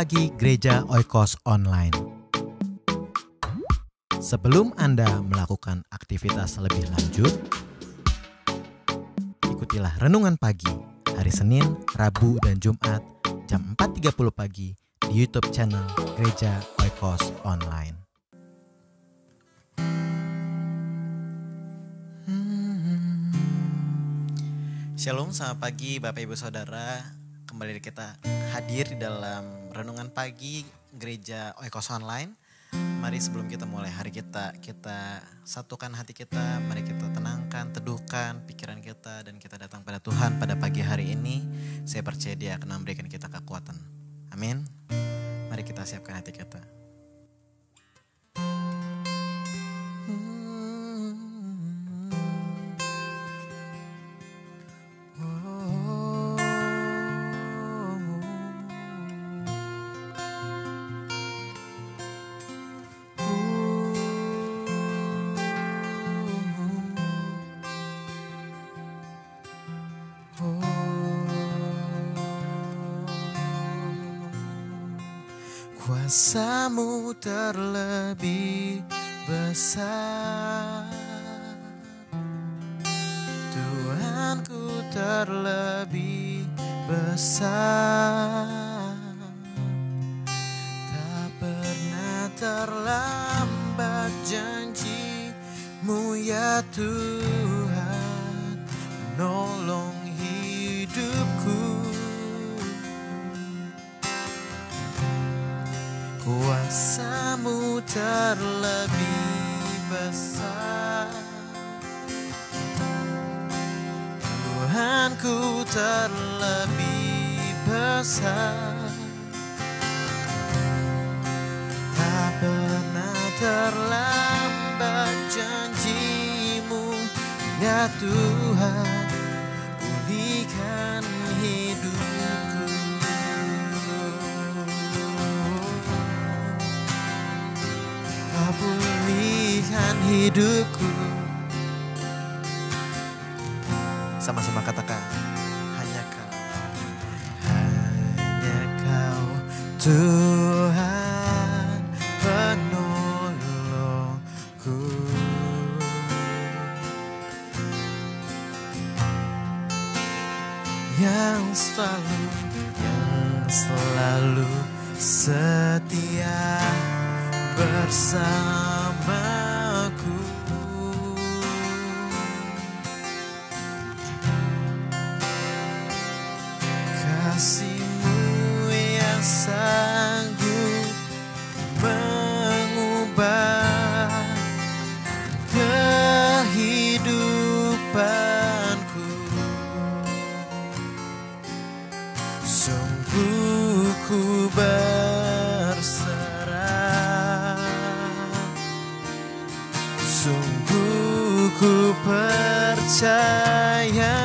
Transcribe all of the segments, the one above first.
Pagi Gereja Oikos Online. Sebelum Anda melakukan aktivitas lebih lanjut, ikutilah Renungan Pagi hari Senin, Rabu, dan Jumat jam 4.30 pagi di YouTube channel Gereja Oikos Online. Shalom, selamat pagi Bapak Ibu Saudara. Kembali kita hadir di dalam Renungan Pagi Gereja Oikos Online. Mari sebelum kita mulai hari kita satukan hati kita. Mari kita tenangkan, teduhkan pikiran kita, dan kita datang pada Tuhan pada pagi hari ini. Saya percaya Dia akan memberikan kita kekuatan. Amin. Mari kita siapkan hati kita. Kuasa-Mu terlebih besar, Tuhanku terlebih besar. Tak pernah terlambat janji-Mu ya Tuhan, menolong hidupku. Kuasa-Mu terlebih besar, Tuhanku terlebih besar. Tak pernah terlambat janji-Mu ya Tuhan, pulihkan hidupku. Pulihkan hidupku. Sama-sama katakan, hanya Kau Tuhan penolongku. Yang selalu setia bersamaku. Kasih-Mu yang sanggup mengubah kehidupanku. Sungguh ku sungguh ku percaya,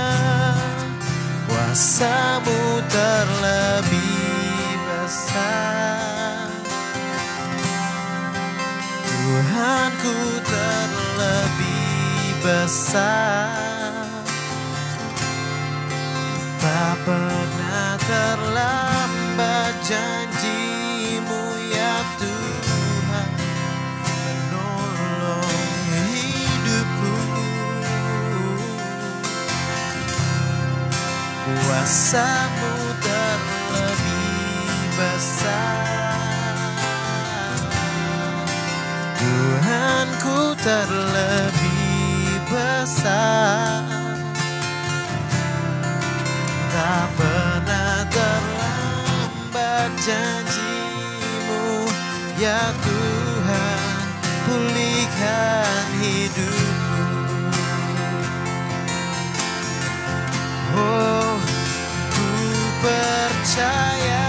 kuasa-Mu terlebih besar, Tuhanku terlebih besar. Tak pernah terlambat janji-Mu ya Tuhan, menolong hidupku. Kuasa-Mu terlebih besar, Tuhanku terlebih besar. Tak pernah terlambat janji-Mu ya Tuhan, pulihkan hidupku. Oh, ku percaya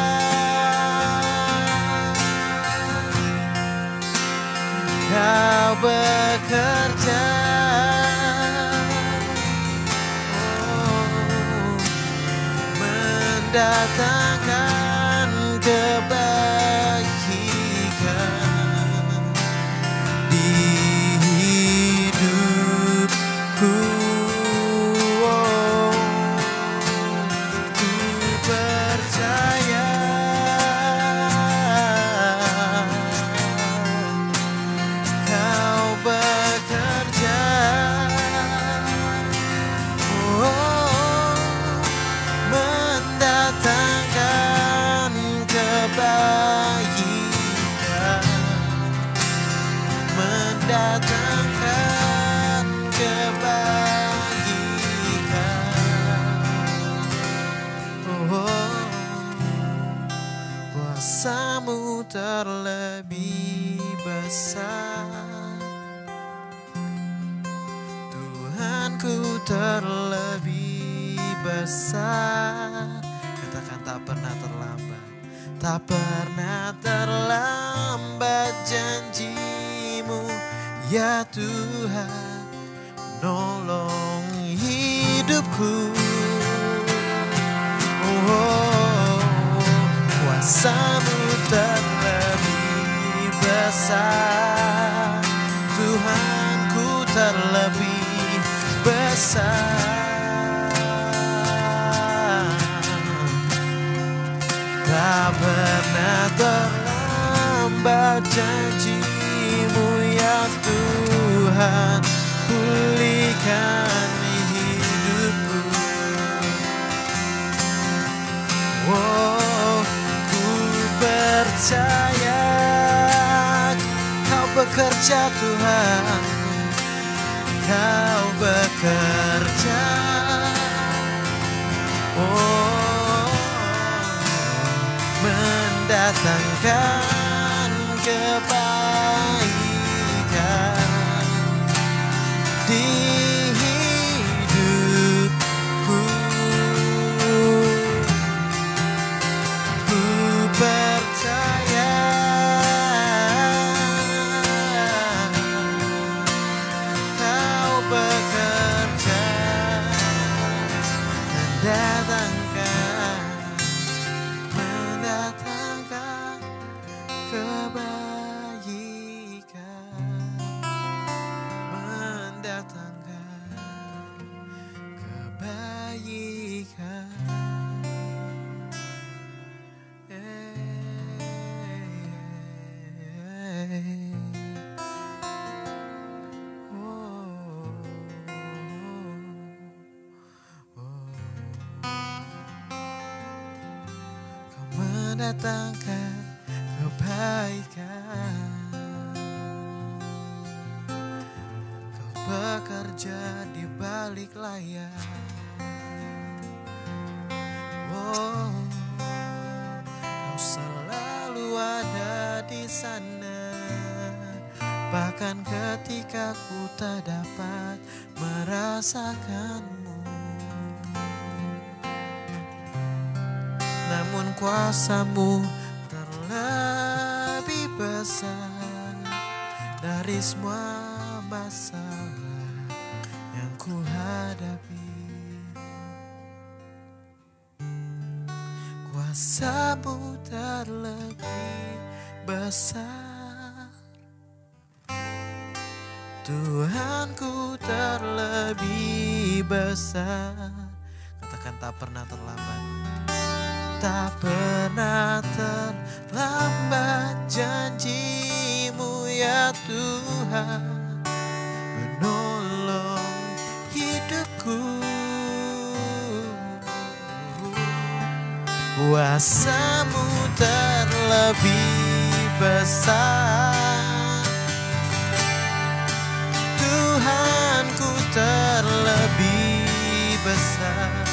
Kau bekerja, mendatangkan kebaikan di hidupku. Ku percaya terlebih besar. Katakan tak pernah terlambat, tak pernah terlambat janjimu ya Tuhan, nolong hidupku. Kuasa-Mu terlebih besar, Tuhanku terlebih besar. Tak pernah terlambat janji-Mu ya Tuhan, pulihkan hidupku. Ku percaya Kau bekerja Tuhan, Kau bekerja. Mendatangkan kebaikan di hidupku. Ku percaya Kau bekerja, mendatangkan kebaikan, mendatangkan kebaikan. Kau mendatangkan kebaikan, Kau bekerja di balik layar. Kau selalu ada di sana, bahkan ketika ku tak dapat merasakan-Mu. Namun kuasa-Mu terlebih besar dari semua masalah yang ku hadapi. Kuasa-Mu terlebih besar, Tuhanku terlebih besar. Katakan tak pernah terlambat, tak pernah terlambat janji-Mu ya Tuhan, menolong hidupku. Kuasa-Mu terlebih besar, Tuhanku terlebih besar.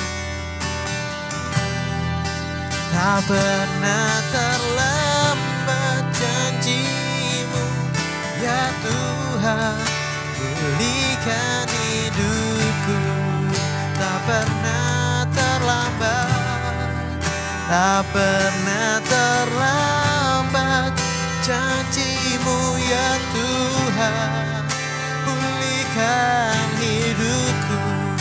Tak pernah terlambat janji-Mu ya Tuhan, pulihkan hidupku. Tak pernah terlambat, tak pernah terlambat janji-Mu ya Tuhan, pulihkan hidupku.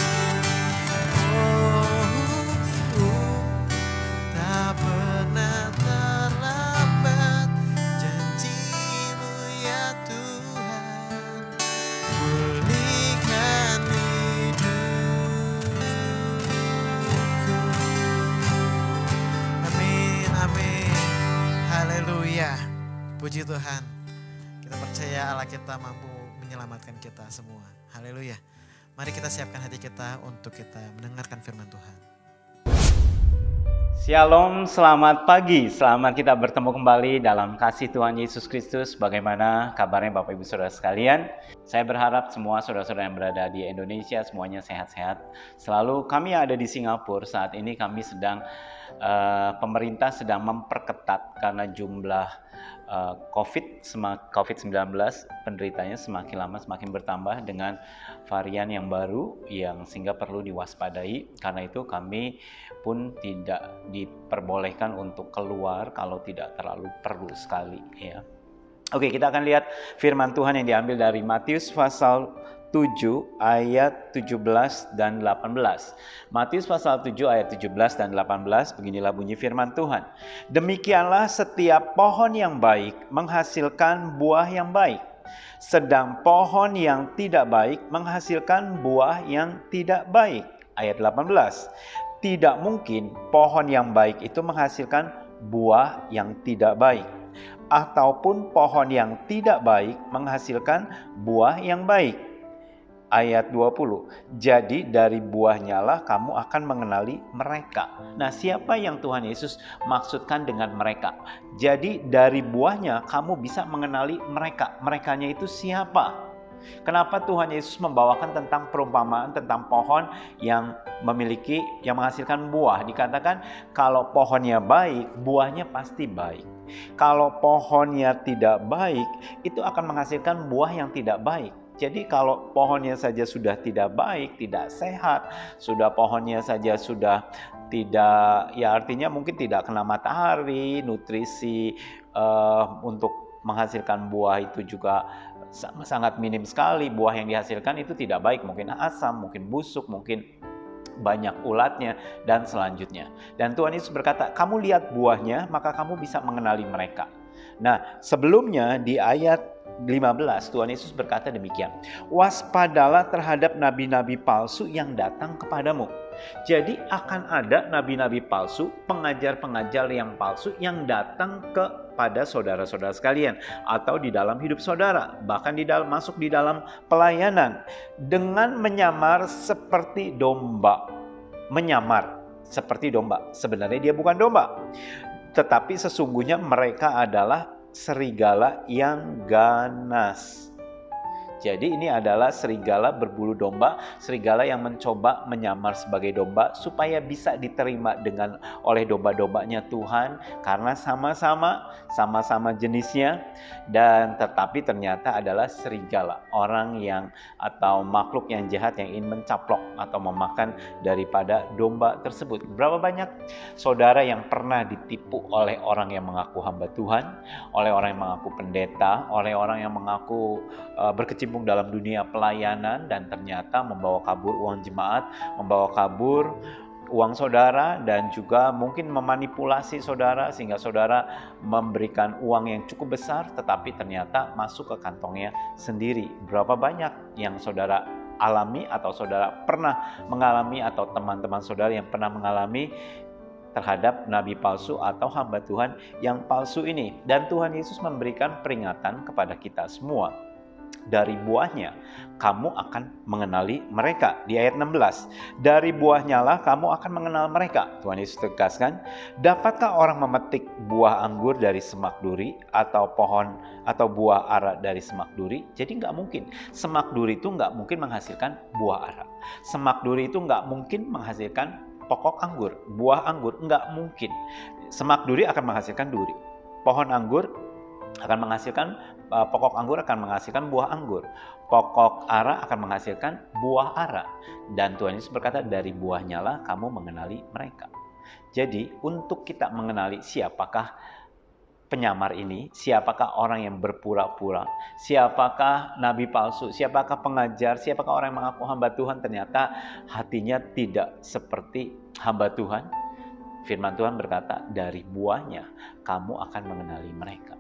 Tak pernah terlambat janji-Mu ya Tuhan, pulihkan hidupku. Amin, amin, haleluya. Puji Tuhan, kita percaya Allah kita mampu menyelamatkan kita semua. Haleluya. Mari kita siapkan hati kita untuk kita mendengarkan firman Tuhan. Shalom, selamat pagi. Selamat kita bertemu kembali dalam kasih Tuhan Yesus Kristus. Bagaimana kabarnya Bapak Ibu Saudara sekalian? Saya berharap semua saudara-saudara yang berada di Indonesia semuanya sehat-sehat. Selalu kami yang ada di Singapura saat ini kami sedang pemerintah sedang memperketat karena jumlah COVID-19 penderitanya semakin lama semakin bertambah dengan varian yang baru yang sehingga perlu diwaspadai. Karena itu kami pun tidak diperbolehkan untuk keluar kalau tidak terlalu perlu sekali ya. Oke, kita akan lihat firman Tuhan yang diambil dari Matius pasal 7 ayat 17 dan 18. Matius pasal 7 ayat 17 dan 18, beginilah bunyi firman Tuhan. Demikianlah setiap pohon yang baik menghasilkan buah yang baik, sedang pohon yang tidak baik menghasilkan buah yang tidak baik. Ayat 18. Tidak mungkin pohon yang baik itu menghasilkan buah yang tidak baik, ataupun pohon yang tidak baik menghasilkan buah yang baik. Ayat 20. Jadi dari buahnya lah kamu akan mengenali mereka. Nah, siapa yang Tuhan Yesus maksudkan dengan mereka? Jadi dari buahnya kamu bisa mengenali mereka. Merekanya itu siapa? Kenapa Tuhan Yesus membawakan tentang perumpamaan tentang pohon yang menghasilkan buah? Dikatakan kalau pohonnya baik, buahnya pasti baik. Kalau pohonnya tidak baik, itu akan menghasilkan buah yang tidak baik. Jadi kalau pohonnya saja sudah tidak baik, tidak sehat, pohonnya saja sudah tidak, ya artinya mungkin tidak kena matahari, nutrisi untuk menghasilkan buah itu juga sangat minim sekali. Buah yang dihasilkan itu tidak baik, mungkin asam, mungkin busuk, mungkin banyak ulatnya dan selanjutnya. Dan Tuhan Yesus berkata, kamu lihat buahnya maka kamu bisa mengenali mereka. Nah, sebelumnya di ayat 15 Tuhan Yesus berkata demikian, waspadalah terhadap nabi-nabi palsu yang datang kepadamu. Jadi akan ada nabi-nabi palsu, pengajar-pengajar yang palsu yang datang kepada saudara-saudara sekalian atau di dalam hidup saudara, bahkan masuk di dalam pelayanan dengan menyamar seperti domba. Menyamar seperti domba. Sebenarnya dia bukan domba, tetapi sesungguhnya mereka adalah serigala yang ganas. Jadi ini adalah serigala berbulu domba, serigala yang mencoba menyamar sebagai domba supaya bisa diterima oleh domba-dombanya Tuhan karena sama-sama jenisnya, dan tetapi ternyata adalah serigala, orang yang atau makhluk yang jahat yang ingin mencaplok atau memakan daripada domba tersebut. Berapa banyak saudara yang pernah ditipu oleh orang yang mengaku hamba Tuhan, oleh orang yang mengaku pendeta, oleh orang yang mengaku berkecimpung dalam dunia pelayanan dan ternyata membawa kabur uang jemaat, membawa kabur uang saudara, dan juga mungkin memanipulasi saudara sehingga saudara memberikan uang yang cukup besar tetapi ternyata masuk ke kantongnya sendiri. Berapa banyak yang saudara alami atau saudara pernah mengalami atau teman-teman saudara yang pernah mengalami terhadap nabi palsu atau hamba Tuhan yang palsu ini. Dan Tuhan Yesus memberikan peringatan kepada kita semua. Dari buahnya kamu akan mengenali mereka. Di ayat 16, dari buahnya lah kamu akan mengenal mereka. Tuhan Yesus tegaskan, dapatkah orang memetik buah anggur dari semak duri atau buah ara dari semak duri? Jadi nggak mungkin. Semak duri itu nggak mungkin menghasilkan buah ara. Semak duri itu nggak mungkin menghasilkan pokok anggur, buah anggur, nggak mungkin. Semak duri akan menghasilkan duri. Pohon anggur akan menghasilkan pokok anggur akan menghasilkan buah anggur. Pokok ara akan menghasilkan buah ara. Dan Tuhan Yesus berkata, dari buahnya lah kamu mengenali mereka. Jadi untuk kita mengenali siapakah penyamar ini, siapakah orang yang berpura-pura, siapakah nabi palsu, siapakah pengajar, siapakah orang yang mengaku hamba Tuhan ternyata hatinya tidak seperti hamba Tuhan. Firman Tuhan berkata, dari buahnya kamu akan mengenali mereka.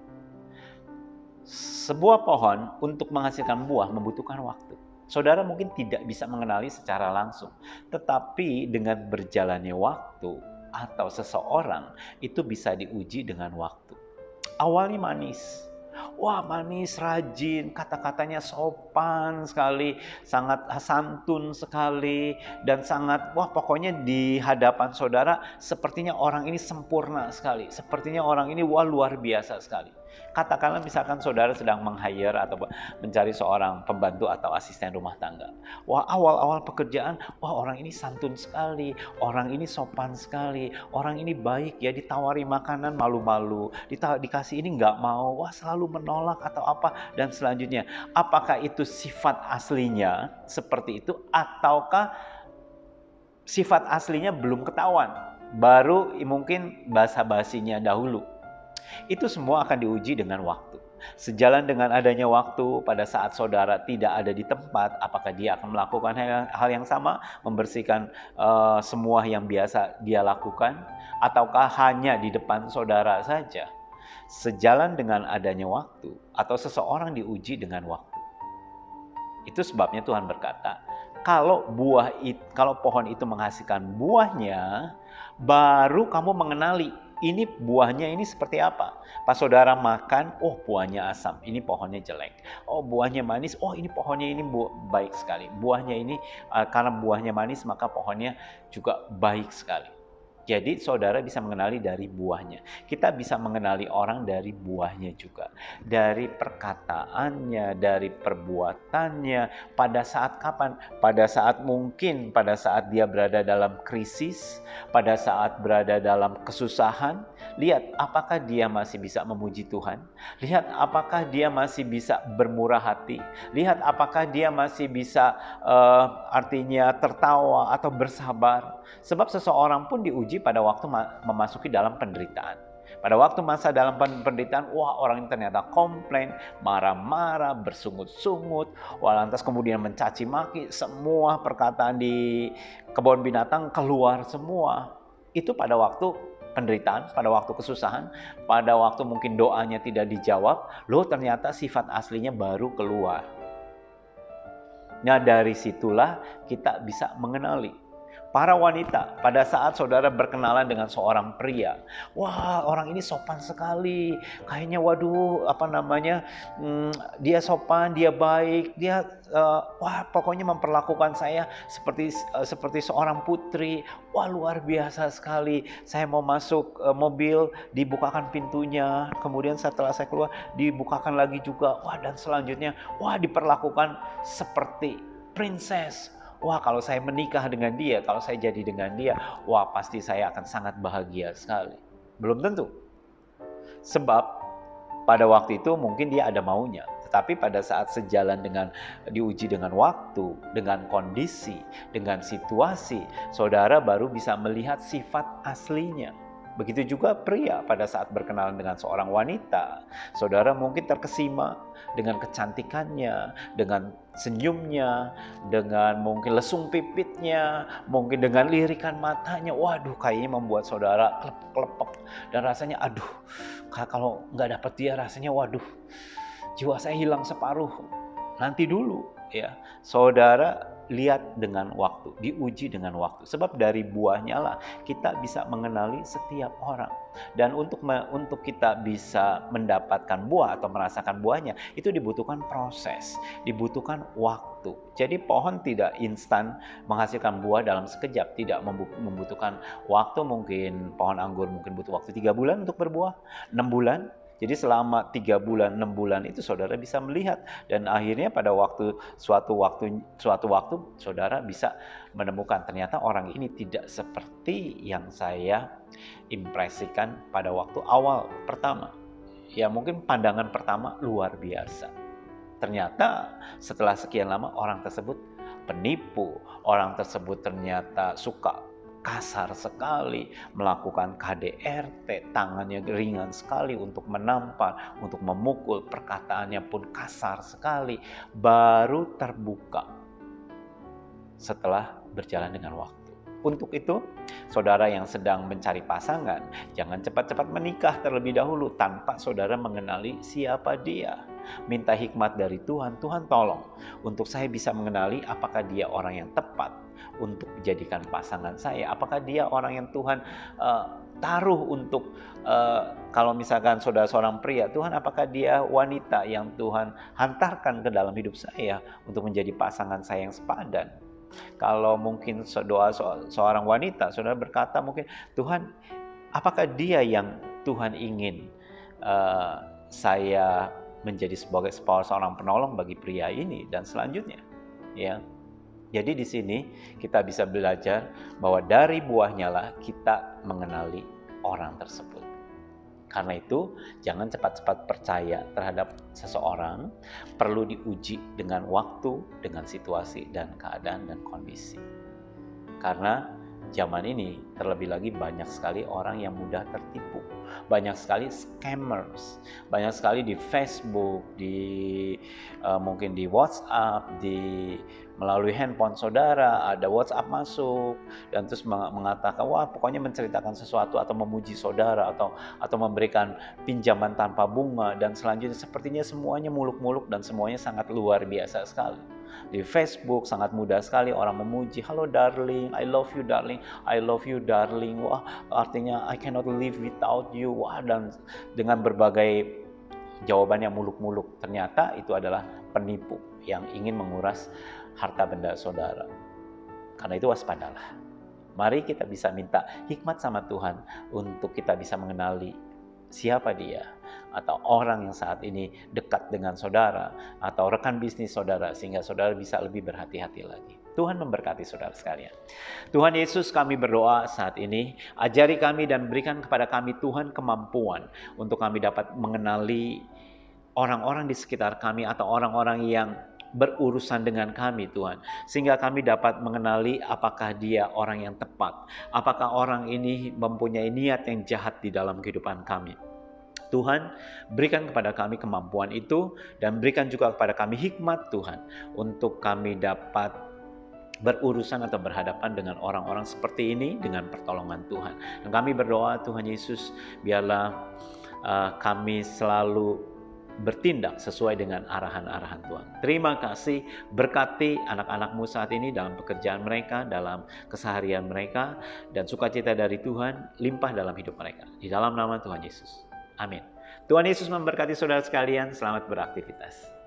Sebuah pohon untuk menghasilkan buah membutuhkan waktu. Saudara mungkin tidak bisa mengenali secara langsung, tetapi dengan berjalannya waktu atau seseorang itu bisa diuji dengan waktu. Awalnya manis. Wah, manis, rajin, kata-katanya sopan sekali, sangat santun sekali, dan pokoknya di hadapan saudara sepertinya orang ini sempurna sekali, sepertinya orang ini luar biasa sekali. Katakanlah misalkan saudara sedang meng-hire atau mencari seorang pembantu atau asisten rumah tangga. Wah, awal-awal pekerjaan, wah orang ini santun sekali, orang ini sopan sekali, orang ini baik ya, ditawari makanan malu-malu, dikasih ini nggak mau, wah selalu menolak atau apa, dan selanjutnya. Apakah itu sifat aslinya seperti itu, ataukah sifat aslinya belum ketahuan? Baru mungkin basa-basinya dahulu. Itu semua akan diuji dengan waktu. Sejalan dengan adanya waktu, pada saat saudara tidak ada di tempat, apakah dia akan melakukan hal yang sama, membersihkan semua yang biasa dia lakukan, ataukah hanya di depan saudara saja? Sejalan dengan adanya waktu, atau seseorang diuji dengan waktu. Itu sebabnya Tuhan berkata, kalau pohon itu menghasilkan buahnya, baru kamu mengenali ini buahnya ini seperti apa. Pas saudara makan, oh buahnya asam, ini pohonnya jelek. Oh buahnya manis, oh ini pohonnya ini baik sekali. Buahnya ini karena buahnya manis maka pohonnya juga baik sekali. Jadi saudara bisa mengenali dari buahnya. Kita bisa mengenali orang dari buahnya juga. Dari perkataannya, dari perbuatannya. Pada saat kapan? Pada saat dia berada dalam krisis, pada saat berada dalam kesusahan. Lihat apakah dia masih bisa memuji Tuhan. Lihat apakah dia masih bisa bermurah hati. Lihat apakah dia masih bisa artinya tertawa atau bersabar. Sebab seseorang pun diuji pada waktu memasuki dalam penderitaan. Pada waktu masa dalam penderitaan, wah orang ini ternyata komplain, marah-marah, bersungut-sungut, wah lantas kemudian mencaci maki, semua perkataan di kebun binatang keluar semua. Itu pada waktu penderitaan, pada waktu kesusahan, pada waktu mungkin doanya tidak dijawab, loh ternyata sifat aslinya baru keluar. Nah dari situlah kita bisa mengenali. Para wanita, pada saat saudara berkenalan dengan seorang pria, wah orang ini sopan sekali, kayaknya waduh dia sopan, dia baik, dia wah pokoknya memperlakukan saya seperti seorang putri, wah luar biasa sekali. Saya mau masuk mobil, dibukakan pintunya, kemudian setelah saya keluar dibukakan lagi juga, wah dan selanjutnya wah diperlakukan seperti princess. Wah kalau saya menikah dengan dia, kalau saya jadi dengan dia, wah pasti saya akan sangat bahagia sekali. Belum tentu. Sebab pada waktu itu mungkin dia ada maunya. Tetapi pada saat sejalan dengan diuji dengan waktu, dengan kondisi, dengan situasi, saudara baru bisa melihat sifat aslinya. Begitu juga pria pada saat berkenalan dengan seorang wanita. Saudara mungkin terkesima dengan kecantikannya, dengan senyumnya, dengan mungkin lesung pipitnya, mungkin dengan lirikan matanya. Waduh, kayaknya membuat saudara klepek dan rasanya aduh, kalau nggak dapat dia rasanya waduh, jiwa saya hilang separuh. Nanti dulu ya, saudara lihat dengan waktu, diuji dengan waktu. Sebab dari buahnya lah kita bisa mengenali setiap orang. Dan untuk kita bisa mendapatkan buah atau merasakan buahnya, itu dibutuhkan proses, dibutuhkan waktu. Jadi pohon tidak instan menghasilkan buah dalam sekejap, tidak membutuhkan waktu. Mungkin pohon anggur mungkin butuh waktu 3 bulan untuk berbuah, 6 bulan. Jadi selama 3 bulan, 6 bulan itu saudara bisa melihat. Dan akhirnya pada suatu waktu saudara bisa menemukan ternyata orang ini tidak seperti yang saya impresikan pada waktu awal pertama. Ya mungkin pandangan pertama luar biasa. Ternyata setelah sekian lama orang tersebut penipu. Orang tersebut ternyata suka kasar sekali, melakukan KDRT, tangannya ringan sekali untuk menampar, untuk memukul, perkataannya pun kasar sekali, baru terbuka setelah berjalan dengan waktu. Untuk itu, saudara yang sedang mencari pasangan, jangan cepat-cepat menikah terlebih dahulu tanpa saudara mengenali siapa dia. Minta hikmat dari Tuhan, Tuhan tolong untuk saya bisa mengenali apakah dia orang yang tepat untuk dijadikan pasangan saya. Apakah dia orang yang Tuhan taruh untuk kalau misalkan saudara seorang pria, Tuhan apakah dia wanita yang Tuhan hantarkan ke dalam hidup saya untuk menjadi pasangan saya yang sepadan. Kalau mungkin doa seorang wanita, saudara berkata mungkin Tuhan apakah dia yang Tuhan ingin saya menjadi sebagai seorang penolong bagi pria ini dan selanjutnya, ya. Jadi di sini kita bisa belajar bahwa dari buahnya lah kita mengenali orang tersebut. Karena itu jangan cepat-cepat percaya terhadap seseorang, perlu diuji dengan waktu, dengan situasi dan keadaan dan kondisi. Karena zaman ini terlebih lagi banyak sekali orang yang mudah tertipu. Banyak sekali scammers, banyak sekali di Facebook, mungkin di WhatsApp, melalui handphone saudara, ada WhatsApp masuk dan terus mengatakan wah pokoknya menceritakan sesuatu atau memuji saudara atau memberikan pinjaman tanpa bunga dan selanjutnya sepertinya semuanya muluk-muluk dan semuanya sangat luar biasa sekali. Di Facebook sangat mudah sekali orang memuji, halo darling, I love you darling, I love you darling, wah artinya I cannot live without you, wah dan dengan berbagai jawaban yang muluk-muluk. Ternyata itu adalah penipu yang ingin menguras harta benda saudara. Karena itu waspadalah. Mari kita bisa minta hikmat sama Tuhan untuk kita bisa mengenali siapa dia atau orang yang saat ini dekat dengan saudara atau rekan bisnis saudara sehingga saudara bisa lebih berhati-hati lagi. Tuhan memberkati saudara sekalian. Tuhan Yesus, kami berdoa saat ini, ajari kami dan berikan kepada kami Tuhan kemampuan untuk kami dapat mengenali orang-orang di sekitar kami atau orang-orang yang berurusan dengan kami Tuhan. Sehingga kami dapat mengenali apakah dia orang yang tepat. Apakah orang ini mempunyai niat yang jahat di dalam kehidupan kami. Tuhan, berikan kepada kami kemampuan itu dan berikan juga kepada kami hikmat Tuhan untuk kami dapat berurusan atau berhadapan dengan orang-orang seperti ini dengan pertolongan Tuhan. Dan kami berdoa Tuhan Yesus, biarlah kami selalu bertindak sesuai dengan arahan-arahan Tuhan. Terima kasih, berkati anak-anak-Mu saat ini dalam pekerjaan mereka, dalam keseharian mereka, dan sukacita dari Tuhan limpah dalam hidup mereka. Di dalam nama Tuhan Yesus. Amin. Tuhan Yesus memberkati saudara sekalian, selamat beraktivitas.